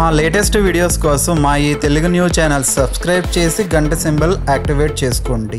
మా latest videos కోసం మా ఈ తెలుగు న్యూస్ ఛానల్ సబ్స్క్రైబ్ చేసి గంట సింబల్ యాక్టివేట్ చేసుకోండి.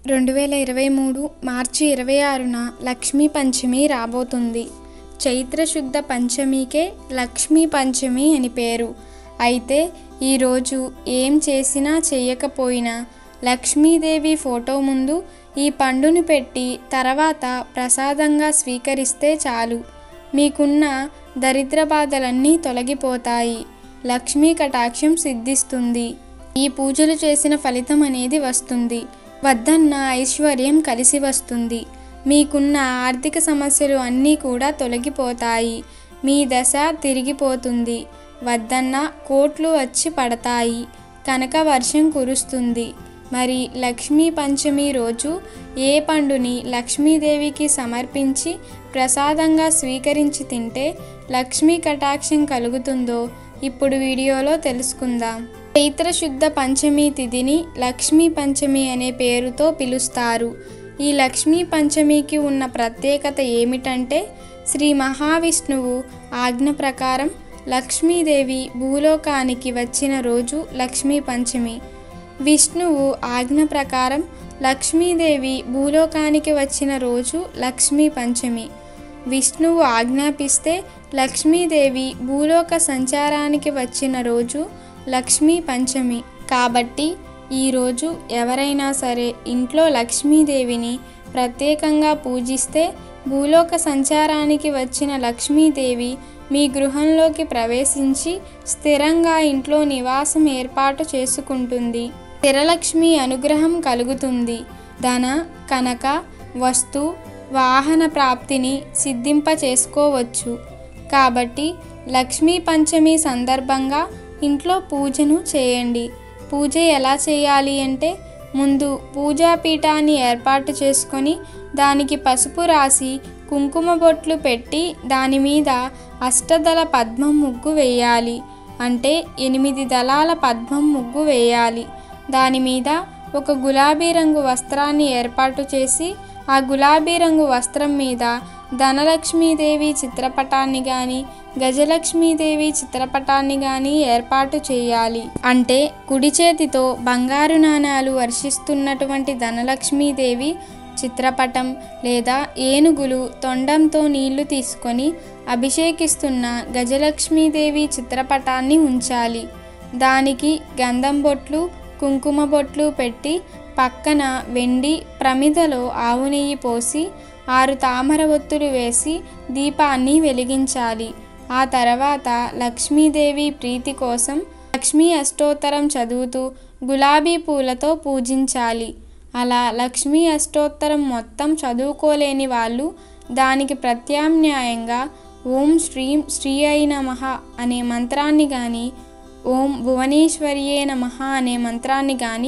2023 మార్చి 26న లక్ష్మీ పంచమి రాబోతుంది. చైత్ర శుద్ధ పంచమికే లక్ష్మీ పంచమి అని పేరు. అయితే ఈరోజు ఏం చేసినా చేయకపోయినా లక్ష్మీదేవి ఫోటో ముందు ఈ పండును పెట్టి తర్వాత ప్రసాదంగా స్వీకరిస్తే చాలు. మీకున్న దరిద్ర బాధలన్నీ తొలగిపోతాయి. లక్ష్మీ కటాక్షం సిద్ధిస్తుంది. ఈ పూజలు చేసిన ఫలితం అనేది వస్తుంది. వద్దన్న ఐశ్వర్యం కలిసి వస్తుంది. మీకున్న ఆర్థిక సమస్యలు అన్నీ కూడా తొలగిపోతాయి. మీ దశ తిరిగిపోతుంది. వద్దన్న కోట్లు వచ్చి పడతాయి. కనక వర్షం కురుస్తుంది. మరి లక్ష్మీ పంచమి రోజు ఏ పండుని లక్ష్మీదేవికి సమర్పించి ప్రసాదంగా స్వీకరించి తింటే లక్ష్మీ కటాక్షం కలుగుతుందో ఇప్పుడు వీడియోలో తెలుసుకుందాం. చైత్ర శుద్ధ పంచమి తిథిని లక్ష్మీ పంచమి అనే పేరుతో పిలుస్తారు. ఈ లక్ష్మీ పంచమికి ఉన్న ప్రత్యేకత ఏమిటంటే శ్రీ మహావిష్ణువు ఆజ్ఞ ప్రకారం లక్ష్మీదేవి భూలోకానికి వచ్చిన రోజు లక్ష్మీ పంచమి. విష్ణువు ఆజ్ఞ ప్రకారం లక్ష్మీదేవి భూలోకానికి వచ్చిన రోజు లక్ష్మీ పంచమి. విష్ణువు ఆజ్ఞాపిస్తే లక్ష్మీదేవి భూలోక సంచారానికి వచ్చిన రోజు లక్ష్మీ పంచమి. కాబట్టి ఈరోజు ఎవరైనా సరే ఇంట్లో లక్ష్మీదేవిని ప్రత్యేకంగా పూజిస్తే భూలోక సంచారానికి వచ్చిన లక్ష్మీదేవి మీ గృహంలోకి ప్రవేశించి స్థిరంగా ఇంట్లో నివాసం ఏర్పాటు చేసుకుంటుంది. స్థిరలక్ష్మి అనుగ్రహం కలుగుతుంది. ధన, కనక, వస్తు, వాహన ప్రాప్తిని సిద్ధింప చేసుకోవచ్చు. కాబట్టి లక్ష్మీ పంచమి సందర్భంగా ఇంట్లో పూజను చేయండి. పూజ ఎలా చేయాలి అంటే ముందు పూజాపీఠాన్ని ఏర్పాటు చేసుకొని దానికి పసుపు రాసి కుంకుమ బొట్లు పెట్టి దాని మీద అష్టదళ పద్మం ముగ్గు వేయాలి. అంటే 8 దళాల పద్మం ముగ్గు వేయాలి. దాని మీద ఒక గులాబీ రంగు వస్త్రాన్ని ఏర్పాటు చేసి ఆ గులాబీ రంగు వస్త్రం మీద ధనలక్ష్మీదేవి చిత్రపటాన్ని కానీ గజలక్ష్మీదేవి చిత్రపటాన్ని కానీ ఏర్పాటు చేయాలి. అంటే కుడి చేతితో బంగారు నాణాలు వర్షిస్తున్నటువంటి ధనలక్ష్మీదేవి చిత్రపటం లేదా ఏనుగులు తొండంతో నీళ్లు తీసుకొని అభిషేకిస్తున్న గజలక్ష్మీదేవి చిత్రపటాన్ని ఉంచాలి. దానికి గంధం బొట్లు, కుంకుమ బొట్లు పెట్టి పక్కన వెండి ప్రమిదలో ఆవు నెయ్యి పోసి 6 తామర ఒత్తులు వేసి దీపాన్ని వెలిగించాలి. ఆ తర్వాత లక్ష్మీదేవి ప్రీతి కోసం లక్ష్మీ అష్టోత్తరం చదువుతూ గులాబీ పూలతో పూజించాలి. అలా లక్ష్మీ అష్టోత్తరం మొత్తం చదువుకోలేని వాళ్ళు దానికి ప్రత్యామ్నాయంగా ఓం శ్రీం శ్రీ అయి నమః అనే మంత్రాన్ని కానీ ఓం భువనేశ్వర్యే నమః అనే మంత్రాన్ని కానీ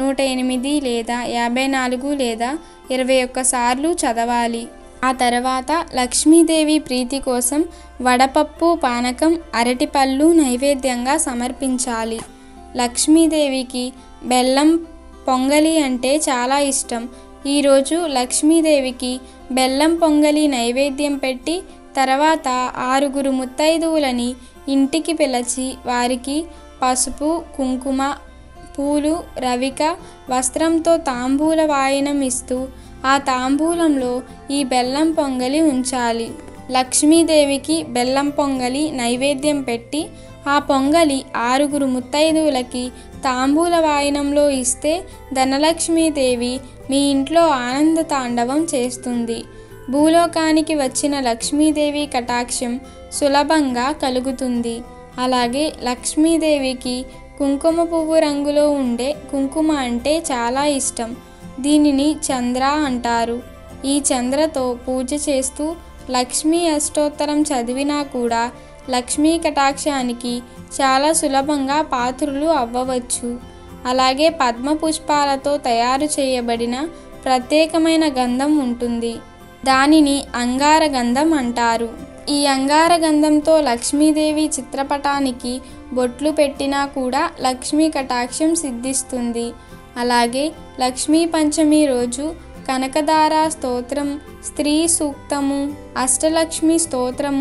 108 లేదా 54 లేదా 21 సార్లు చదవాలి. ఆ తర్వాత లక్ష్మీదేవి ప్రీతి కోసం వడపప్పు, పానకం, అరటిపళ్ళు నైవేద్యంగా సమర్పించాలి. లక్ష్మీదేవికి బెల్లం పొంగలి అంటే చాలా ఇష్టం. ఈరోజు లక్ష్మీదేవికి బెల్లం పొంగలి నైవేద్యం పెట్టి తర్వాత 6 ముత్తైదువులని ఇంటికి పిలిచి వారికి పసుపు, కుంకుమ, పూలు, రవిక, వస్త్రంతో తాంబూల వాయనం ఇస్తూ ఆ తాంబూలంలో ఈ బెల్లం పొంగలి ఉంచాలి. లక్ష్మీదేవికి బెల్లం పొంగలి నైవేద్యం పెట్టి ఆ పొంగలి 6 ముత్తైదువులకి తాంబూల వాయనంలో ఇస్తే ధనలక్ష్మీదేవి మీ ఇంట్లో ఆనంద తాండవం చేస్తుంది. భూలోకానికి వచ్చిన లక్ష్మీదేవి కటాక్షం సులభంగా కలుగుతుంది. అలాగే లక్ష్మీదేవికి కుంకుమ పువ్వు రంగులో ఉండే కుంకుమ అంటే చాలా ఇష్టం. దీనిని చంద్ర అంటారు. ఈ చంద్రతో పూజ చేస్తూ లక్ష్మీ అష్టోత్తరం చదివినా కూడా లక్ష్మీ కటాక్షానికి చాలా సులభంగా పాత్రులు అవ్వవచ్చు. అలాగే పద్మ పుష్పాలతో తయారు చేయబడిన ప్రత్యేకమైన గంధం ఉంటుంది. దానిని అంగార గంధం అంటారు. ఈ అంగార గంధంతో లక్ష్మీదేవి చిత్రపటానికి బొట్లు పెట్టినా కూడా లక్ష్మీ కటాక్షం సిద్ధిస్తుంది. అలాగే లక్ష్మీ పంచమి రోజు కనకదార స్తోత్రం, స్త్రీ సూక్తము, అష్టలక్ష్మి స్తోత్రము,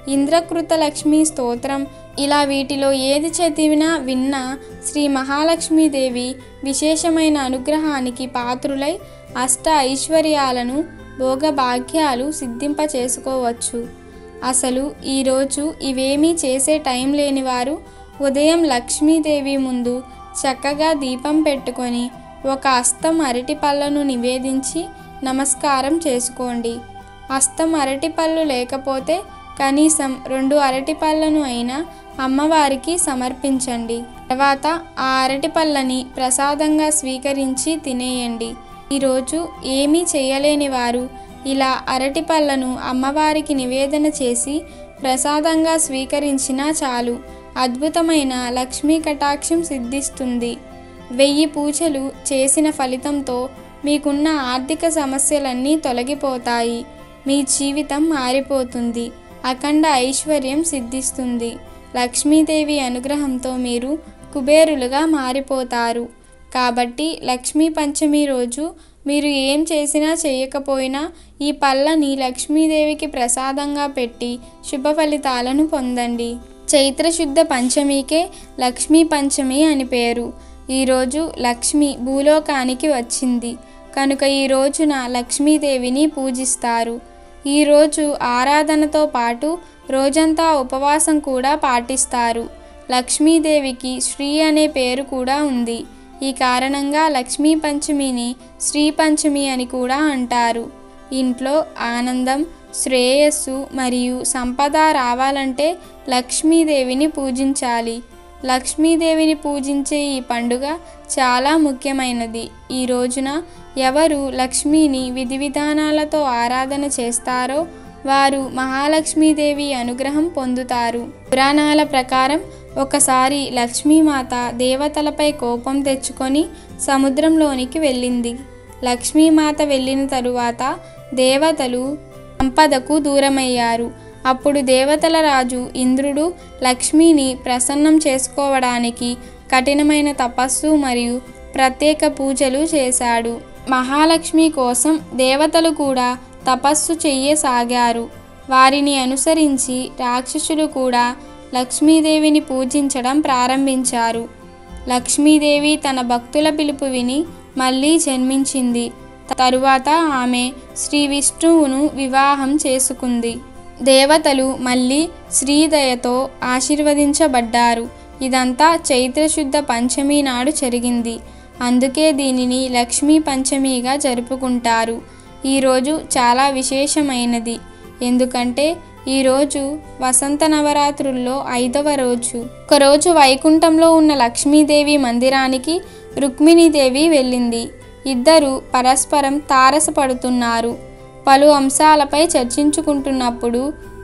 ఇంద్రకృత లక్ష్మీ స్తోత్రం, ఇలా వీటిలో ఏది చదివినా విన్నా శ్రీ మహాలక్ష్మీదేవి విశేషమైన అనుగ్రహానికి పాత్రులై అష్ట ఐశ్వర్యాలను భోగభాగ్యాలు సిద్ధింప చేసుకోవచ్చు. అసలు ఈరోజు ఇవేమీ చేసే టైం లేనివారు ఉదయం లక్ష్మీదేవి ముందు చక్కగా దీపం పెట్టుకొని ఒక అస్తం అరటిపళ్ళను నివేదించి నమస్కారం చేసుకోండి. అస్తం అరటిపళ్ళు లేకపోతే కనీసం 2 అరటిపళ్ళను అయినా అమ్మవారికి సమర్పించండి. తర్వాత ఆ అరటిపళ్ళని ప్రసాదంగా స్వీకరించి తినేయండి. ఈరోజు ఏమీ చేయలేని వారు ఇలా అరటిపళ్ళను అమ్మవారికి నివేదన చేసి ప్రసాదంగా స్వీకరించినా చాలు, అద్భుతమైన లక్ష్మీ కటాక్షం సిద్ధిస్తుంది. 1000 పూజలు చేసిన ఫలితంతో మీకున్న ఆర్థిక సమస్యలన్నీ తొలగిపోతాయి. మీ జీవితం మారిపోతుంది. అఖండ ఐశ్వర్యం సిద్ధిస్తుంది. లక్ష్మీదేవి అనుగ్రహంతో మీరు కుబేరులుగా మారిపోతారు. కాబట్టి లక్ష్మీ పంచమి రోజు మీరు ఏం చేసినా చేయకపోయినా ఈ పళ్ళని లక్ష్మీదేవికి ప్రసాదంగా పెట్టి శుభ ఫలితాలను పొందండి. చైత్రశుద్ధ పంచమికే లక్ష్మీ పంచమి అని పేరు. ఈరోజు లక్ష్మి భూలోకానికి వచ్చింది కనుక ఈ రోజున లక్ష్మీదేవిని పూజిస్తారు. ఈరోజు ఆరాధనతో పాటు రోజంతా ఉపవాసం కూడా పాటిస్తారు. లక్ష్మీదేవికి శ్రీ అనే పేరు కూడా ఉంది. ఈ కారణంగా లక్ష్మీ పంచమిని శ్రీ పంచమి అని కూడా అంటారు. ఇంట్లో ఆనందం, శ్రేయస్సు మరియు సంపద రావాలంటే లక్ష్మీదేవిని పూజించాలి. లక్ష్మీదేవిని పూజించే ఈ పండుగ చాలా ముఖ్యమైనది. ఈ రోజున ఎవరు లక్ష్మీని విధి విధానాలతో ఆరాధన చేస్తారో వారు మహాలక్ష్మీదేవి అనుగ్రహం పొందుతారు. పురాణాల ప్రకారం ఒకసారి లక్ష్మీమాత దేవతలపై కోపం తెచ్చుకొని సముద్రంలోనికి వెళ్ళింది. లక్ష్మీమాత వెళ్ళిన తరువాత దేవతలు సంపదకు దూరమయ్యారు. అప్పుడు దేవతల రాజు ఇంద్రుడు లక్ష్మిని ప్రసన్నం చేసుకోవడానికి కఠినమైన తపస్సు మరియు ప్రత్యేక పూజలు చేశాడు. మహాలక్ష్మి కోసం దేవతలు కూడా తపస్సు చెయ్యసాగారు. వారిని అనుసరించి రాక్షసులు కూడా లక్ష్మీదేవిని పూజించడం ప్రారంభించారు. లక్ష్మీదేవి తన భక్తుల పిలుపు విని మళ్ళీ జన్మించింది. తరువాత ఆమె శ్రీ విష్ణువును వివాహం చేసుకుంది. దేవతలు మళ్ళీ శ్రీదయతో ఆశీర్వదించబడ్డారు. ఇదంతా చైత్రశుద్ధ పంచమి నాడు జరిగింది. అందుకే దీనిని లక్ష్మీ పంచమిగా జరుపుకుంటారు. ఈరోజు చాలా విశేషమైనది. ఎందుకంటే ఈరోజు వసంత నవరాత్రుల్లో 5వ రోజు. ఒకరోజు వైకుంఠంలో ఉన్న లక్ష్మీదేవి మందిరానికి రుక్మిణీదేవి వెళ్ళింది. ఇద్దరు పరస్పరం తారసపడుతున్నారు. పలు అంశాలపై చర్చించుకుంటున్నప్పుడు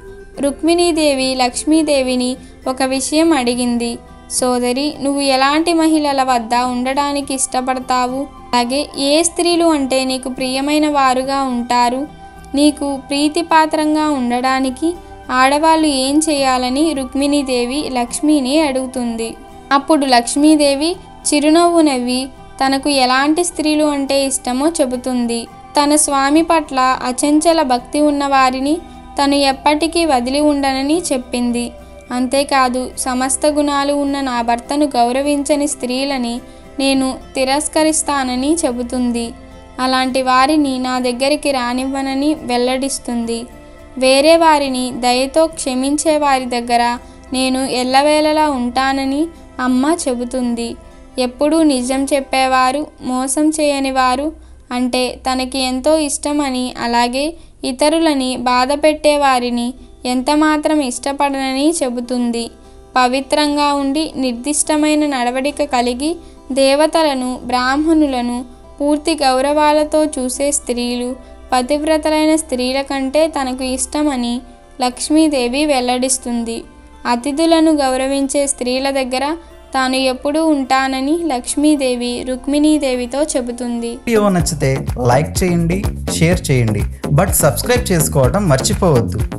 రుక్మిణీదేవి లక్ష్మీదేవిని ఒక విషయం అడిగింది. సోదరి, నువ్వు ఎలాంటి మహిళల వద్ద ఉండడానికి ఇష్టపడతావు? అలాగే ఏ స్త్రీలు అంటే నీకు ప్రియమైన వారుగా ఉంటారు? నీకు ప్రీతిపాత్రంగా ఉండడానికి ఆడవాళ్ళు ఏం చేయాలని రుక్మిణీదేవి లక్ష్మిని అడుగుతుంది. అప్పుడు లక్ష్మీదేవి చిరునవ్వు నవ్వి తనకు ఎలాంటి స్త్రీలు అంటే ఇష్టమో చెబుతుంది. తన స్వామి పట్ల అచంచల భక్తి ఉన్నవారిని తను ఎప్పటికీ వదిలి ఉండనని చెప్పింది. అంతేకాదు, సమస్త గుణాలు ఉన్న నా భర్తను గౌరవించని స్త్రీలని నేను తిరస్కరిస్తానని చెబుతుంది. అలాంటి వారిని నా దగ్గరికి రానివ్వనని వెల్లడిస్తుంది. వేరే వారిని దయతో క్షమించే వారి దగ్గర నేను ఎల్లవేళలా ఉంటానని అమ్మ చెబుతుంది. ఎప్పుడూ నిజం చెప్పేవారు, మోసం చేయని వారు అంటే తనకి ఎంతో ఇష్టమని, అలాగే ఇతరులని బాధ పెట్టేవారిని ఎంతమాత్రం ఇష్టపడనని చెబుతుంది. పవిత్రంగా ఉండి నిర్దిష్టమైన నడవడిక కలిగి దేవతలను, బ్రాహ్మణులను పూర్తి గౌరవాలతో చూసే స్త్రీలు పతివ్రతలైన స్త్రీల కంటే తనకు ఇష్టమని లక్ష్మీదేవి వెల్లడిస్తుంది. అతిథులను గౌరవించే స్త్రీల దగ్గర తాను ఎప్పుడూ ఉంటానని లక్ష్మీదేవి రుక్మిణీదేవితో చెబుతుంది. వీడియో నచ్చితే లైక్ చేయండి, షేర్ చేయండి, బట్ సబ్స్క్రైబ్ చేసుకోవడం మర్చిపోవద్దు.